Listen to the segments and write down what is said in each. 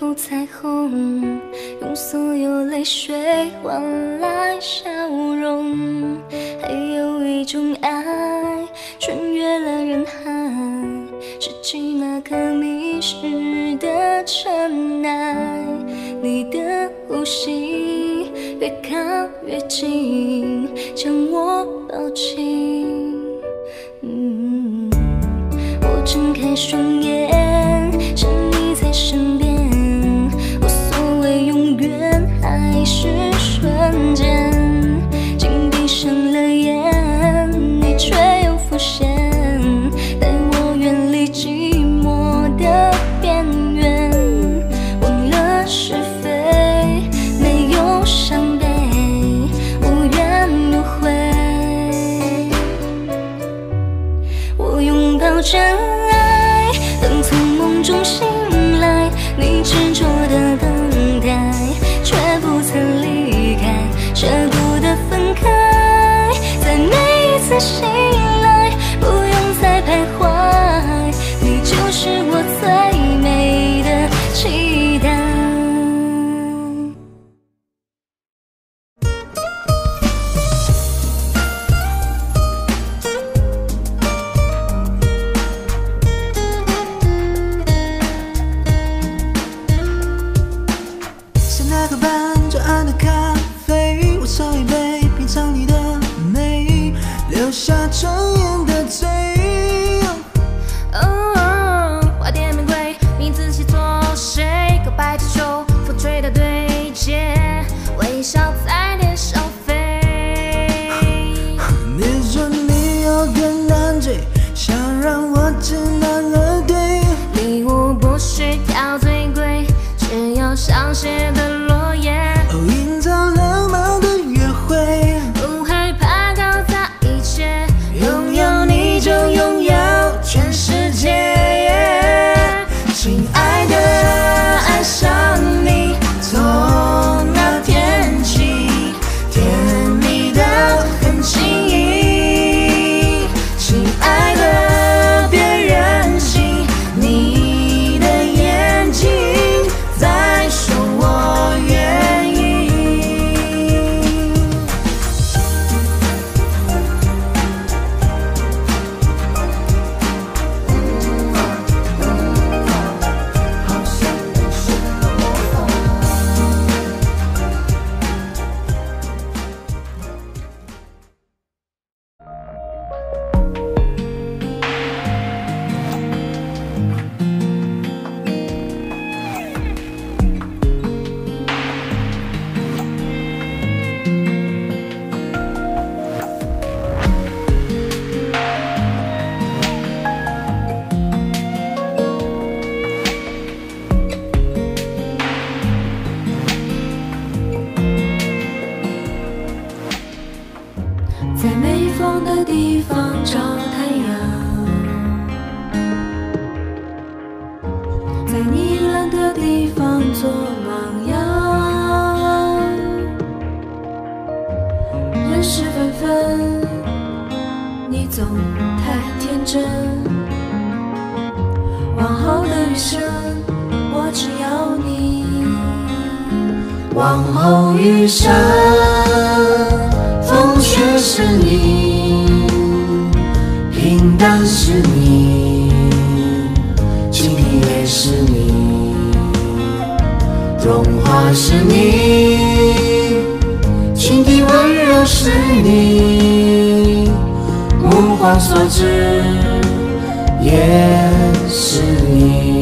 口彩虹，用所有泪水换来笑容。还有一种爱，穿越了人海，拾起那颗迷失的尘埃。你的呼吸越靠越近，将我抱紧。我睁开双眼，是你在身边。无所谓永远还是瞬间，紧闭上了眼，你却又浮现，带我远离寂寞的边缘。忘了是非，没有伤悲，无怨无悔。我拥抱真爱，等从梦中醒来，你执着的等待，却不曾离开，舍不得分开。在每一次醒来，不用再徘徊，你就是我最美的期待。 是那个伴着暗的咖啡，我烧一杯，品尝你的美，留下尊严的嘴。 花店玫瑰，你仔细做谁？告白气球，风吹的对街，微笑在脸上飞。 你说你有点难追，想让我知难而退。 礼物不需要最贵，只要香榭的落叶。 营造浪漫的约会， 不害怕搞砸一切，拥有你就拥有全世界。亲爱的，爱上你，从那天起，甜蜜的很轻易。亲爱的，别任性，你的眼睛在说我愿意。 在没风的地方找太阳，在你冷的地方做榜样。人事纷纷，你总太天真。往后的余生，我只要你。往后余生，风雪是你，平淡是你，情敌也是你，融化是你，情敌温柔是你，目光所至也是你。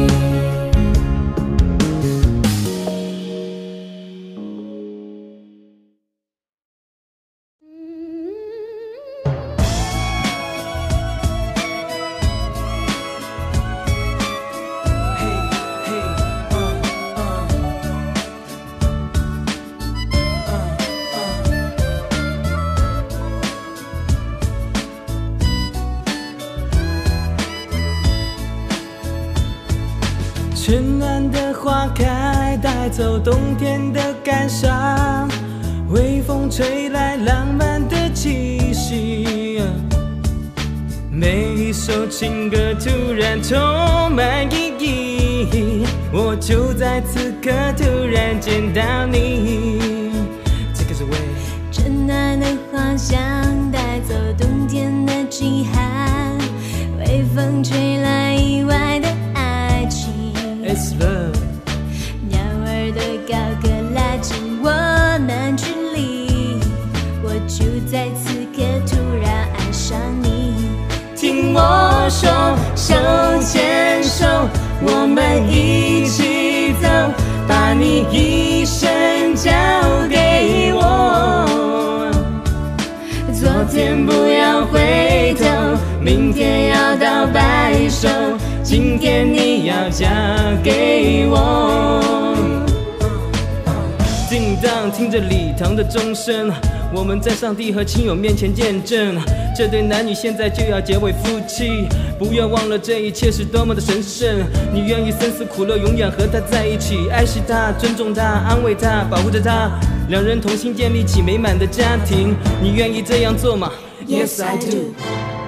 春暖的花开，带走冬天的感伤，微风吹来浪漫的气息。每一首情歌突然充满意义， 我就在此刻突然见到你。这个是为春暖的花香带走冬天的饥寒，微风吹来意外的爱情。 It's love。 鸟儿的高歌拉近我们距离，我就在此刻突然爱上你。听我说，手牵手，我们一起走，把你一生交给我。昨天不要回头，明天要到白首，今天你要嫁给我。 叮当，听着礼堂的钟声，我们在上帝和亲友面前见证，这对男女现在就要结为夫妻。不要忘了这一切是多么的神圣，你愿意生死苦乐永远和他在一起，爱惜他，尊重他，安慰他，保护着他，两人同心建立起美满的家庭。你愿意这样做吗？ Yes I do。